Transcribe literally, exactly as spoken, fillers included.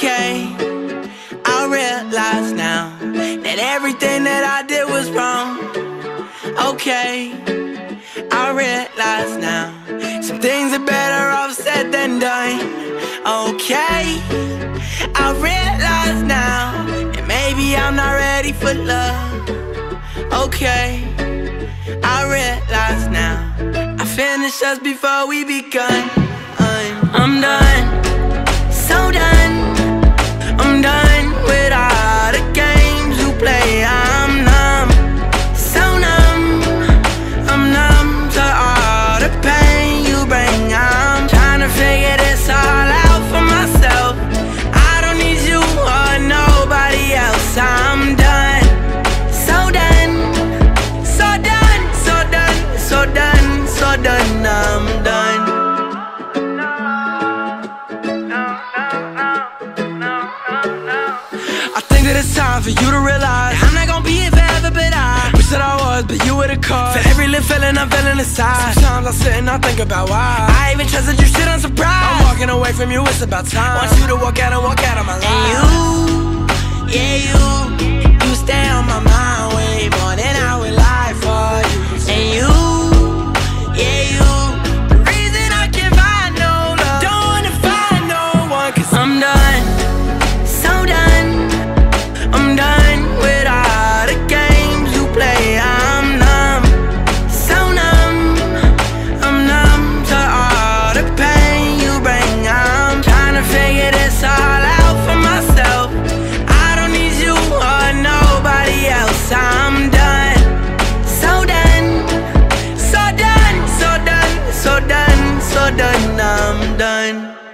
Okay, I realize now that everything that I did was wrong. Okay, I realize now some things are better off said than done. Okay, I realize now that maybe I'm not ready for love. Okay, I realize now I finished us before we begun. I'm done, so done. I'm done with all the games you play. I'm numb, so numb. I'm numb to all the pain you bring. I'm trying to figure this all out for myself. I don't need you or nobody else. I'm done, so done, so done, so done, so done, so done. I'm done. I think that it's time for you to realize I'm not gonna be here forever, but I wish that I was, but you were the cause for every little feeling I'm feeling inside. Sometimes I sit and I think about why I even trusted you, shit, I'm surprised. I'm walking away from you, it's about time. Want you to walk out and walk out of my life. And you, yeah you, you stay on my mind way more than I would lie for you. And you, yeah you, the reason I can't find no love, don't wanna find no one, cause I'm done, so done. I'm done with all the games you play. I'm numb, so numb. I'm numb to all the pain you bring. I'm trying to figure this all out for myself. I don't need you or nobody else. I'm done, so done, so done, so done, so done, so done. I'm done.